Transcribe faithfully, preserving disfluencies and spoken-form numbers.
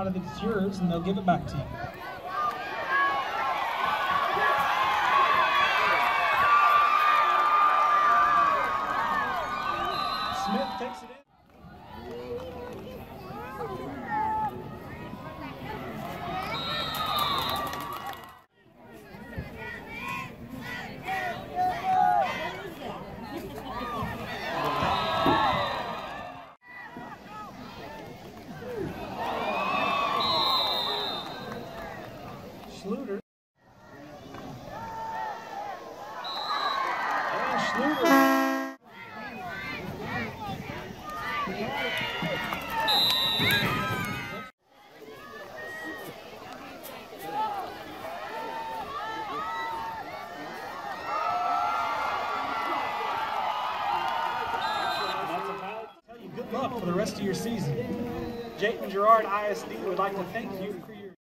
out of it, it's yours, and they'll give it back to you. Smith takes it in. Schluter. And Schluter. Good luck for the rest of your season. Jayton Girard I S D would like to thank you for